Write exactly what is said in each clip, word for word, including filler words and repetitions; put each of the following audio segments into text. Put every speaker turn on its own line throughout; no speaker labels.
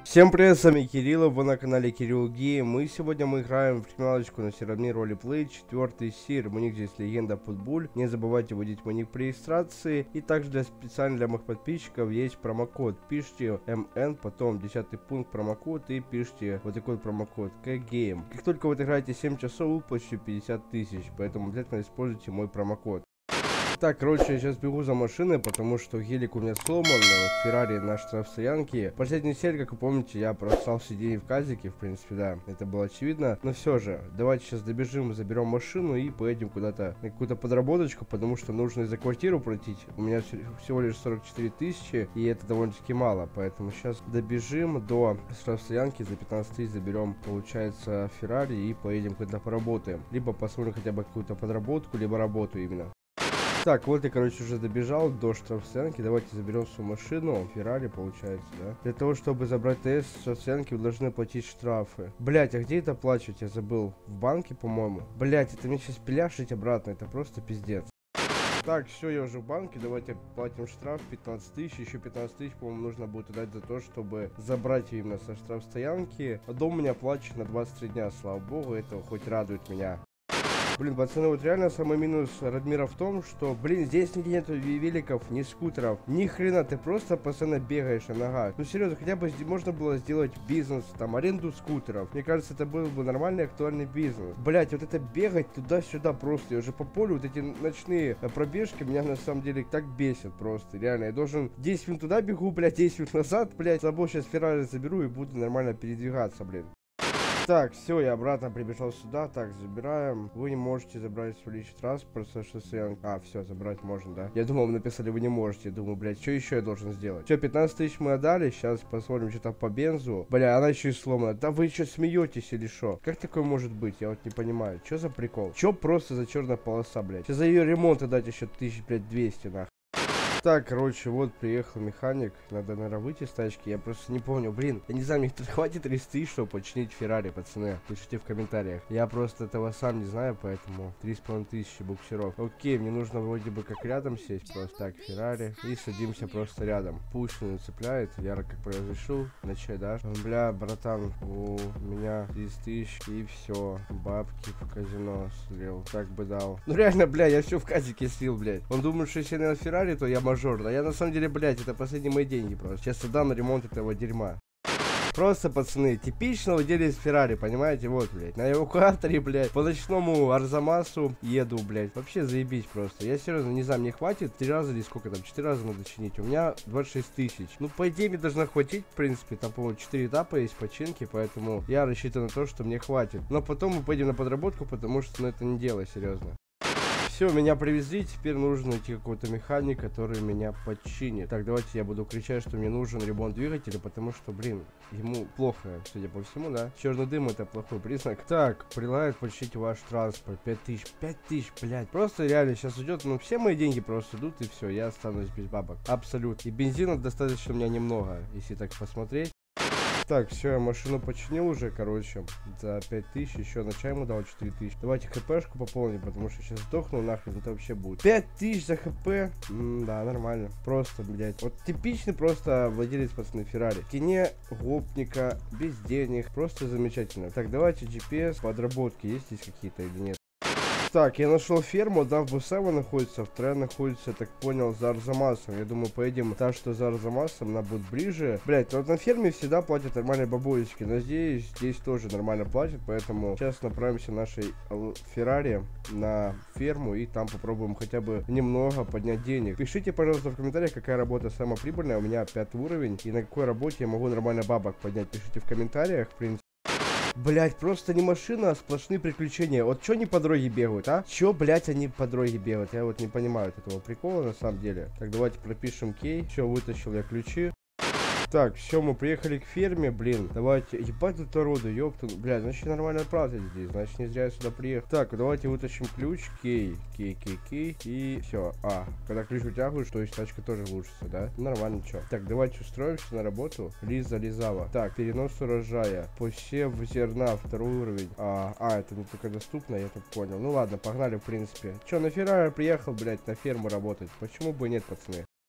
Всем привет, с вами Кирилл, вы на канале Кирилл Гейм, и сегодня мы играем в криминалочку на сервере ролеплей, четвертый сир, моник здесь легенда футболь, не забывайте вводить моник при регистрации, и также для специально для моих подписчиков есть промокод, пишите эм эн, потом десятый пункт промокод и пишите вот такой промокод кгейм. Как только вы отыграете семь часов, вы получите пятьдесят тысяч, поэтому обязательно используйте мой промокод. Так, короче, я сейчас бегу за машиной, потому что гелик у меня сломан, Феррари на штрафстоянке. Последнюю серию, как вы помните, я просрал сиденье в казике, в принципе, да, это было очевидно. Но все же, давайте сейчас добежим, заберем машину и поедем куда-то на какую-то подработочку, потому что нужно из-за квартиру платить. У меня всего лишь сорок четыре тысячи, и это довольно-таки мало, поэтому сейчас добежим до штрафстоянки, за пятнадцать тысяч заберем, получается, Феррари и поедем куда-то поработаем. Либо посмотрим хотя бы какую-то подработку, либо работу именно. Так, вот я, короче, уже добежал до штрафстоянки. Давайте заберем свою машину. Феррари, получается, да? Для того, чтобы забрать ТС с штрафстоянки, вы должны платить штрафы. Блять, а где это плачут? Я забыл. В банке, по-моему. Блять, это мне сейчас пиляшить обратно. Это просто пиздец. Так, все, я уже в банке. Давайте платим штраф пятнадцать тысяч. Еще пятнадцать тысяч, по-моему, нужно будет дать за то, чтобы забрать именно со штрафстоянки. А дом у меня плачет на двадцать три дня. Слава богу, это хоть радует меня. Блин, пацаны, вот реально самый минус Радмира в том, что, блин, здесь нигде нету великов, ни скутеров, ни хрена, ты просто постоянно бегаешь на ногах. Ну, серьезно, хотя бы можно было сделать бизнес, там, аренду скутеров. Мне кажется, это был бы нормальный, актуальный бизнес. Блять, вот это бегать туда-сюда просто, я уже по полю, вот эти ночные пробежки меня на самом деле так бесят просто, реально. Я должен десять минут туда бегу, блять, десять минут назад, блять, с собой сейчас Феррари заберу и буду нормально передвигаться, блин. Так, все, я обратно прибежал сюда. Так, забираем. Вы не можете забрать свой личный транспорт со штрафстоянки. А, все, забрать можно, да? Я думал, вы написали, вы не можете. Думаю, блядь, что еще я должен сделать? Все, пятнадцать тысяч мы отдали. Сейчас посмотрим, что там по бензу. Бля, она еще и сломана. Да вы что, смеетесь или что? Как такое может быть? Я вот не понимаю. Что за прикол? Че просто за черная полоса, блядь? Сейчас за ее ремонт отдать еще тысяч, блядь, двести, нахуй. Так, короче, вот приехал механик. Надо, наверное, выйти с тачки. Я просто не помню, блин. Я не знаю, мне хватит триста тысяч, чтобы починить Феррари, пацаны. Пишите в комментариях. Я просто этого сам не знаю, поэтому три с половиной тысячи буксиров. Окей, мне нужно вроде бы как рядом сесть. Просто так, Феррари. И садимся просто рядом. Пусть не цепляет. Я как бы разрешил начать, да? Бля, братан, у меня триста тысяч и все. Бабки в казино слил. Так бы дал. Ну реально, бля, я все в казике слил, блядь. Он думает, что если я на Феррари, то я мажор. А я на самом деле, блядь, это последние мои деньги просто. Сейчас отдам на ремонт этого дерьма. Просто, пацаны, типичный владелец Феррари, понимаете? Вот, блядь, на эвакуаторе, блядь, по ночному Арзамасу еду, блядь. Вообще заебись просто. Я серьезно не знаю, мне хватит три раза или сколько там, четыре раза надо чинить. У меня двадцать шесть тысяч. Ну, по идее, мне должно хватить, в принципе. Там, по-моему, четыре этапа есть починки, поэтому я рассчитываю на то, что мне хватит. Но потом мы пойдем на подработку, потому что, ну, это не дело, серьезно. Все, меня привезли, теперь нужно найти какого-то механика, который меня починит. Так, давайте я буду кричать, что мне нужен ремонт двигателя, потому что, блин, ему плохо, судя по всему, да? Черный дым — это плохой признак. Так, прилагает починить ваш транспорт. пять тысяч, пять тысяч, блядь. Просто реально сейчас уйдет, ну все мои деньги просто идут, и все, я останусь без бабок. Абсолютно. И бензина достаточно у меня немного, если так посмотреть. Так, все, я машину починил уже, короче, за пять тысяч, еще на чай ему дал четыре тысячи. Давайте хпшку пополним, потому что сейчас сдохну, нахрен это вообще будет. пять тысяч за хп, М да, нормально, просто, блядь. Вот типичный просто владелец, пацаны, Феррари. В кине гопника, без денег, просто замечательно. Так, давайте джи пи эс, подработки есть здесь какие-то или нет? Так, я нашел ферму, одна в Бусево находится, вторая находится, я так понял, за Арзамасом. Я думаю, поедем та, что за Арзамасом, она будет ближе. Блять, вот на ферме всегда платят нормальные бабоечки, но здесь, здесь тоже нормально платят, поэтому сейчас направимся нашей Феррари на ферму и там попробуем хотя бы немного поднять денег. Пишите, пожалуйста, в комментариях, какая работа самая прибыльная, у меня пятый уровень, и на какой работе я могу нормально бабок поднять. Пишите в комментариях, в принципе. Блять, просто не машина, а сплошные приключения. Вот чё они по дороге бегают, а? Чё, блять, они по дороге бегают? Я вот не понимаю этого прикола на самом деле. Так, давайте пропишем кей. Все, вытащил я ключи. Так, все, мы приехали к ферме, блин. Давайте, ебать тут народу, ёпту. Бля, значит нормально платят здесь, значит не зря я сюда приехал. Так, давайте вытащим ключ, кей, кей, кей, кей. И все. А, когда ключ вытягиваешь, то есть тачка тоже улучшится, да? Нормально, чё. Так, давайте устроимся на работу. Лиза Лизава. Так, перенос урожая. Посев зерна, второй уровень. А, а, это не только доступно, я тут понял. Ну ладно, погнали, в принципе. Чё, на Феррари приехал, блядь, на ферму работать. Почему бы нет, пацаны?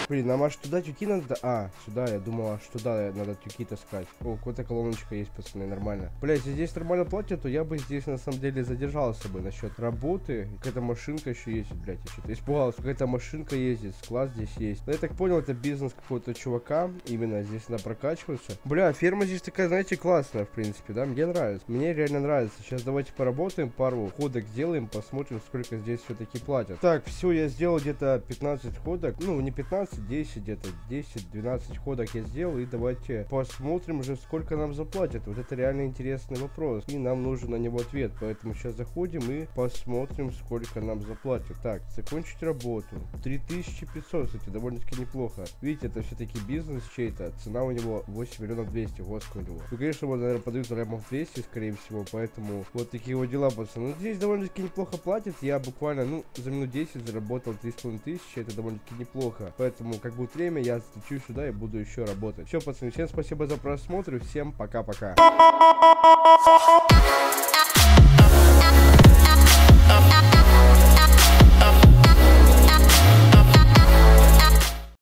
Блин, нам аж туда тюки надо... А, сюда, я думал, аж туда надо тюки таскать. О, какая-то колоночка есть, пацаны, нормально. Блять, если здесь нормально платят, то я бы здесь на самом деле задержался бы насчет работы. Какая-то машинка еще ездит, блять, я что-то испугался. Какая-то машинка ездит, склад здесь есть. Но я так понял, это бизнес какого-то чувака. Именно здесь надо прокачиваться. Бля, ферма здесь такая, знаете, классная, в принципе, да? Мне нравится. Мне реально нравится. Сейчас давайте поработаем, пару ходок сделаем, посмотрим, сколько здесь все-таки платят. Так, все, я сделал где-то пятнадцать ходок. Ну, не пятнадцать, десять, где-то десять-двенадцать ходок я сделал. И давайте посмотрим уже, сколько нам заплатят. Вот это реально интересный вопрос. И нам нужен на него ответ. Поэтому сейчас заходим и посмотрим, сколько нам заплатят. Так, закончить работу. три тысячи пятьсот, кстати, довольно-таки неплохо. Видите, это все-таки бизнес чей-то. Цена у него восемь миллионов двести. Господи, у него. Ну, конечно, его, наверное, подают за лямов двести, скорее всего. Поэтому вот такие вот дела, пацаны. Ну, здесь довольно-таки неплохо платят. Я буквально, ну, за минут десять заработал три с половиной тысячи. Это довольно-таки неплохо. Поэтому, как будет время, я стучу сюда и буду еще работать. Все, пацаны, всем спасибо за просмотр и всем пока-пока.